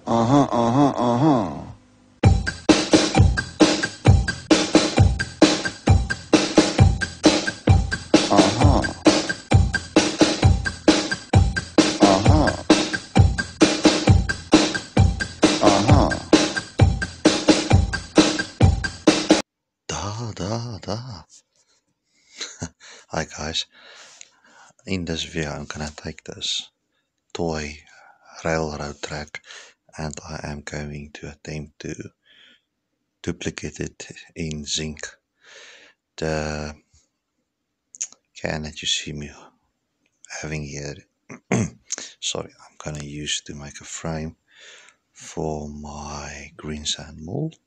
Uh-huh, uh-huh, uh-huh. Uh-huh, uh-huh, uh-huh. Da. Hi guys, in this video I'm gonna take this toy railroad track and I am going to attempt to duplicate it in zinc. The can that you see me having here, sorry, I'm gonna use to make a frame for my greensand mould.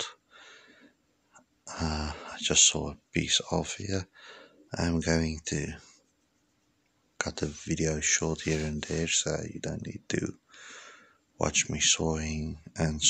I just saw a piece off here. I'm going to cut the video short here and there so you don't need to watch me sawing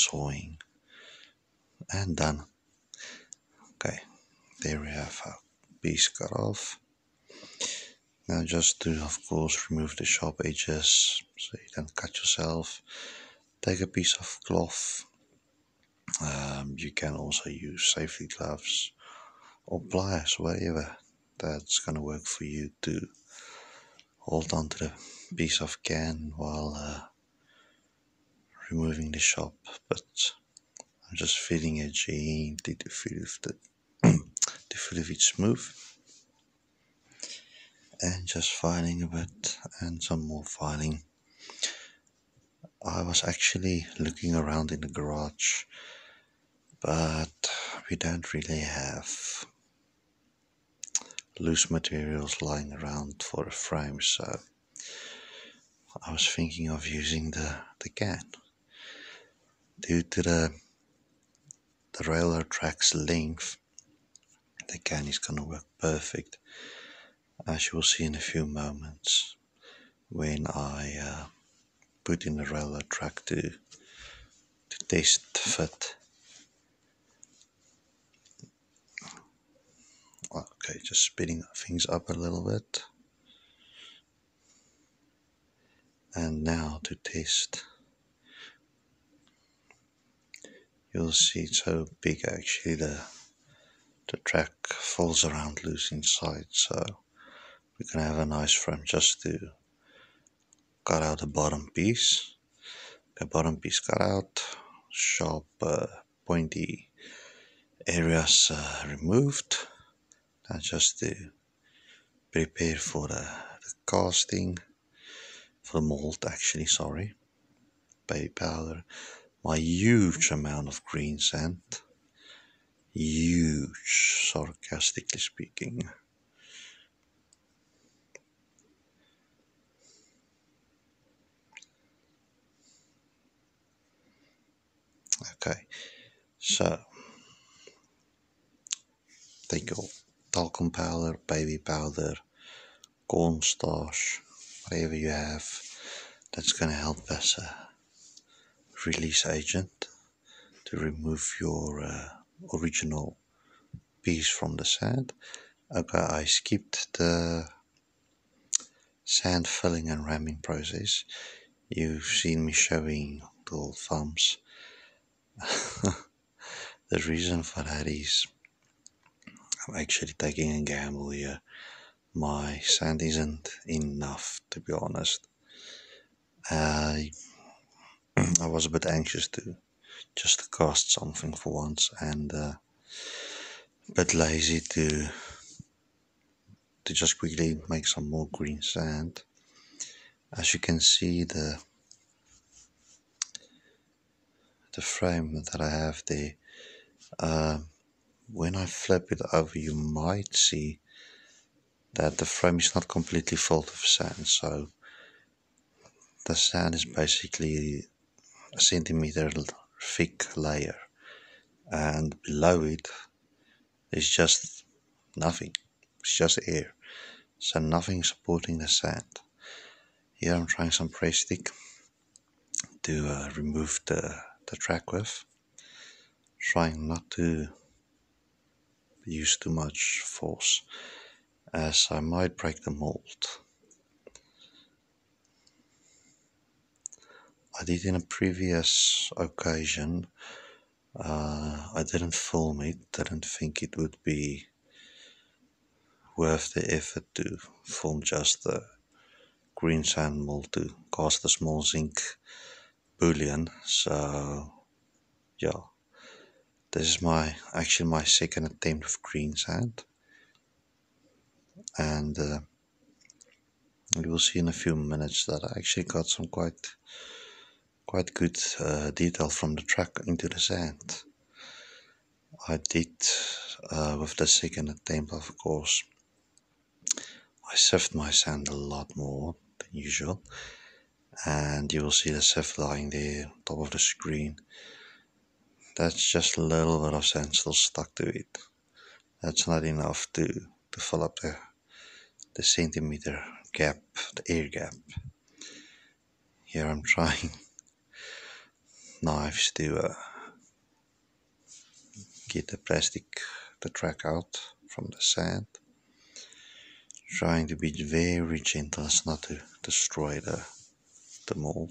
and done. Okay, there we have a piece cut off. Now just to of course remove the sharp edges so you don't cut yourself. Take a piece of cloth. You can also use safety gloves or pliers, whatever that's gonna work for you to hold onto the piece of can while removing the sharp bits. I'm just feeding it gently to feel if it's smooth, and just filing a bit and some more filing. I was actually looking around in the garage, but we don't really have loose materials lying around for a frame, so I was thinking of using the can. Due to the railroad track's length, the can is gonna work perfect, as you will see in a few moments when I put in the railroad track to test fit. Okay, just speeding things up a little bit. And now to test. You'll see it's so big actually the track falls around loose inside, so we can have a nice frame just to cut out the bottom piece. The bottom piece cut out, sharp pointy areas removed. Now just to prepare for the casting, for the mold actually, sorry. Baby powder, my huge amount of green sand, huge, sarcastically speaking. Okay, so take your talcum powder, baby powder, cornstarch, whatever you have that's going to help as a release agent to remove your original piece from the sand. Okay, I skipped the sand filling and ramming process. You've seen me showing the little thumbs. The reason for that is I'm actually taking a gamble here. My sand isn't enough, to be honest. I I was a bit anxious to just cast something for once, and a bit lazy to just quickly make some more green sand. As you can see, the frame that I have there, when I flip it over, you might see that the frame is not completely filled with sand. So the sand is basically a centimeter thick layer, and below it is just nothing. It's just air, so nothing supporting the sand. Here I'm trying some press stick to remove the track with, trying not to use too much force as I might break the mold. I did in a previous occasion. I didn't film it, didn't think it would be worth the effort to film just the greensand mold to cast a small zinc bullion. So yeah, this is actually my second attempt with greensand, and you will see in a few minutes that I actually got some quite good detail from the track into the sand. I did with the second attempt, of course. I sift my sand a lot more than usual, and you will see the sift lying there on top of the screen. That's just a little bit of sand still stuck to it. That's not enough to fill up the centimeter gap, the air gap. Here I'm trying knives to get the track out from the sand. Trying to be very gentle as not to destroy the mold.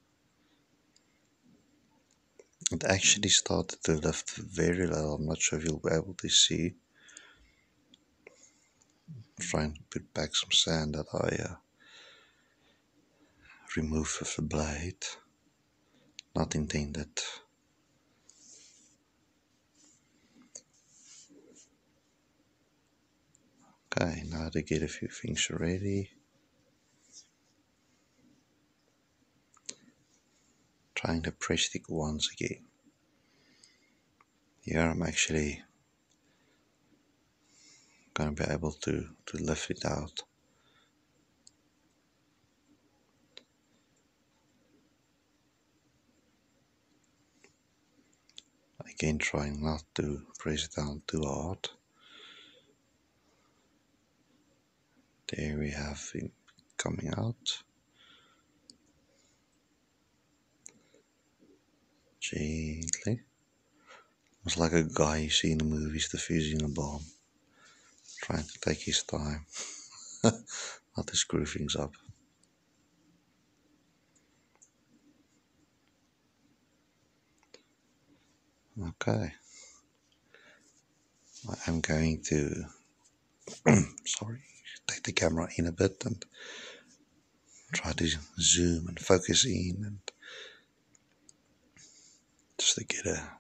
It actually started to lift very low. I'm not sure if you'll be able to see. I'm trying to put back some sand that I removed with the blade. Not intended. Okay, now to get a few things ready. Trying the press stick once again. Here I'm actually going to be able to lift it out. Again, trying not to press it down too hard. There we have it coming out. Gently. It's like a guy you see in the movies defusing a bomb. Trying to take his time. Not to screw things up. Okay. I am going to take the camera in a bit and try to zoom and focus in and just to get a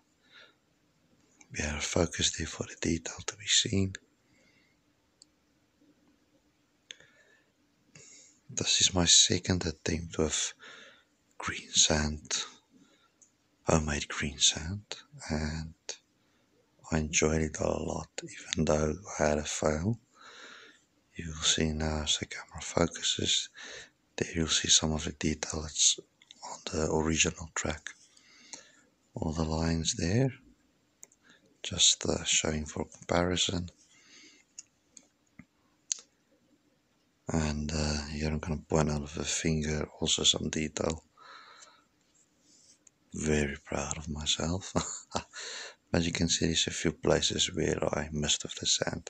focus there for the detail to be seen. This is my second attempt with greensand, homemade greensand, and I enjoyed it a lot, even though I had a fail. You will see now as the camera focuses, there you'll see some of the detail that's on the original track. All the lines there, just showing for comparison. And here I'm going to point out with a finger also some detail. Very proud of myself. But you can see there's a few places where I missed with the sand.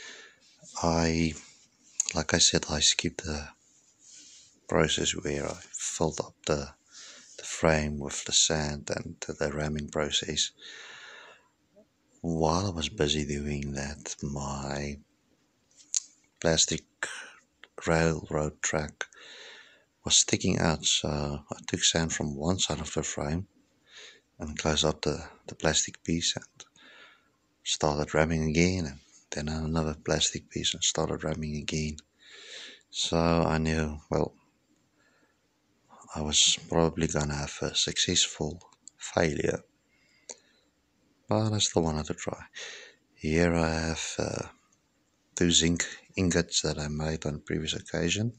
Like I said, I skipped the process where I filled up the frame with the sand and the ramming process. While I was busy doing that, my plastic railroad track was sticking out, so I took sand from one side of the frame and closed up the plastic piece and started ramming again, and then another plastic piece and started ramming again. So I knew, well, I was probably gonna have a successful failure, but I still wanted to try. Here I have 2 zinc ingots that I made on a previous occasion.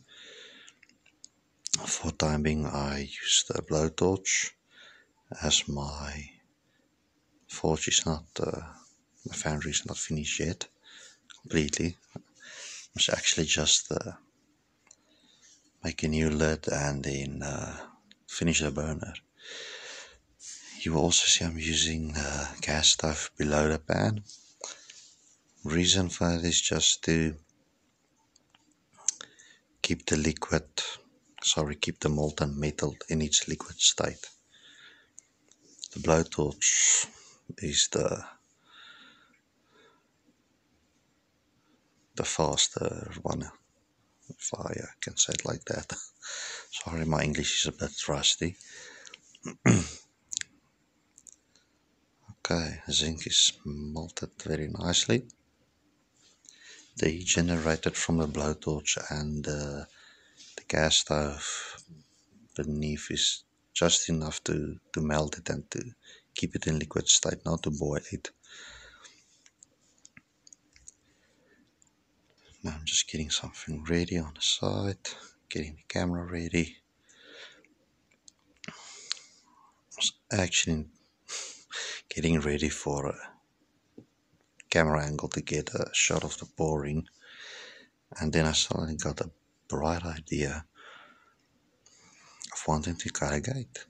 For time being, I used a blowtorch as my forge is not, my foundry is not finished yet completely. It's actually just make a new lid and then finish the burner. You will also see I'm using the gas stove below the pan. Reason for that is just to keep the liquid so we keep the molten metal in its liquid state. The blowtorch is the faster one, if I can say it like that. Sorry, my English is a bit rusty. Okay, zinc is melted very nicely. The heat generated from the blowtorch and the gas stove beneath is just enough to melt it and to keep it in liquid state, not to boil it. Now I'm just getting something ready on the side, getting the camera ready. Actually getting ready for a camera angle to get a shot of the pouring, and then I suddenly got a bright idea of wanting to cut a gate.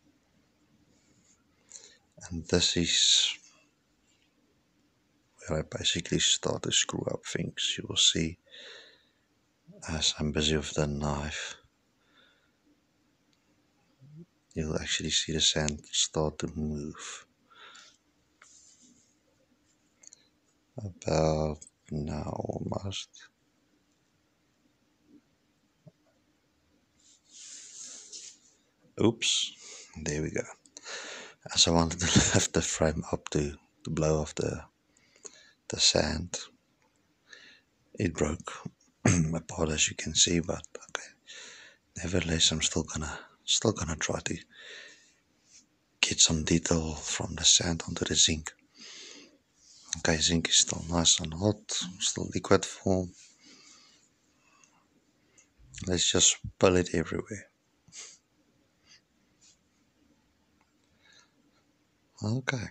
And this is where I basically start to screw up things. You will see as I'm busy with the knife, you'll actually see the sand start to move. About now almost. Oops, there we go. As I wanted to lift the frame up to blow off the sand, it broke apart, as you can see, but okay. Nevertheless, I'm still gonna try to get some detail from the sand onto the zinc. Okay, zinc is still nice and hot, still liquid form. Let's just spill it everywhere. Okay.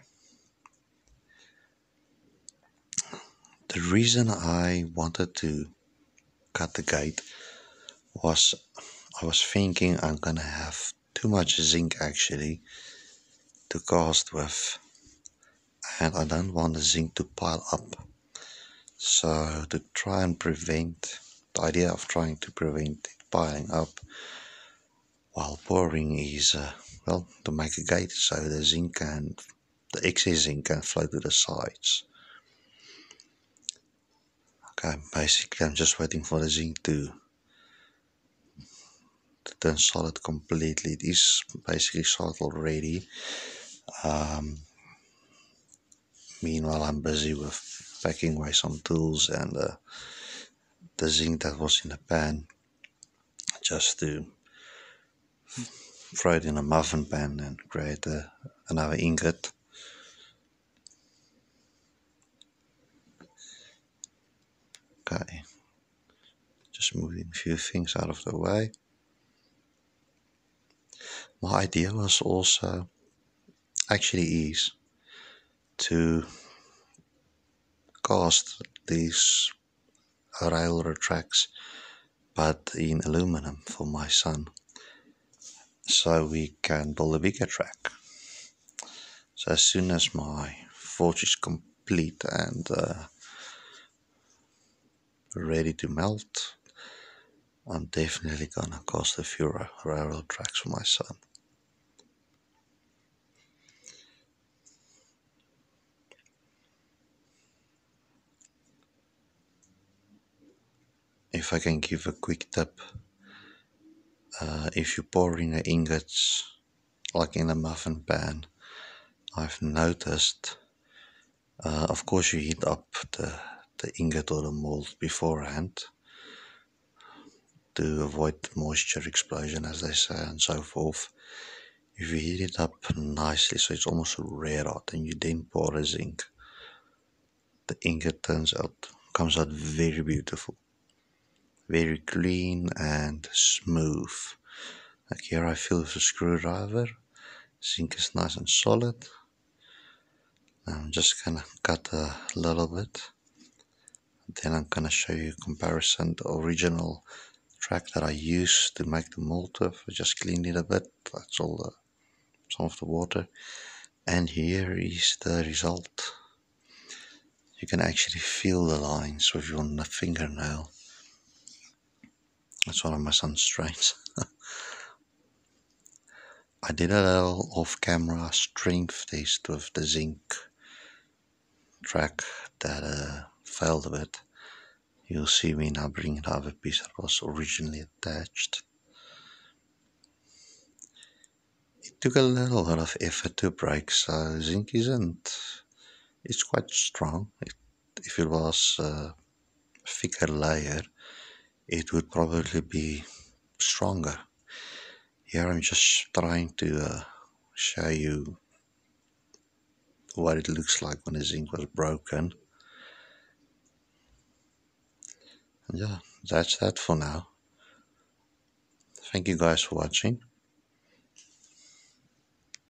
The reason I wanted to cut the gate was I was thinking I'm gonna have too much zinc actually to cast with, and I don't want the zinc to pile up. So to try and prevent, the idea of trying to prevent it piling up while pouring is, well, to make a gate so the zinc and the excess zinc can flow to the sides. Okay, basically I'm just waiting for the zinc to turn solid completely. It is basically solid already. Meanwhile, I'm busy with packing away some tools and the zinc that was in the pan, just to throw it in a muffin pan and create another ingot. Okay, just moving a few things out of the way. My idea was also, actually is, to cast these railroad tracks but in aluminum for my son, so we can build a bigger track. So as soon as my forge is complete and ready to melt, I'm definitely gonna cast a few railroad tracks for my son. If I can give a quick tip, if you pour in the ingots like in a muffin pan, I've noticed, of course you heat up the ingot or the mold beforehand to avoid moisture explosion, as they say, and so forth. If you heat it up nicely so it's almost red hot and you then pour the zinc, the ingot comes out very beautiful, very clean and smooth. Like here I feel with a screwdriver, zinc is nice and solid. I'm just gonna cut a little bit, then I'm gonna show you a comparison. The original track that I used to make the mold with, I just cleaned it a bit, that's all some of the water, and here is the result. You can actually feel the lines with your fingernail. That's one of my son's strengths. I did a little off-camera strength test with the zinc track that failed a bit. You'll see me now bring the other piece that was originally attached. It took a little bit of effort to break, so zinc it's quite strong. If it was a thicker layer, it would probably be stronger. Here I'm just trying to show you what it looks like when the zinc was broken. And yeah, that's that for now. Thank you guys for watching.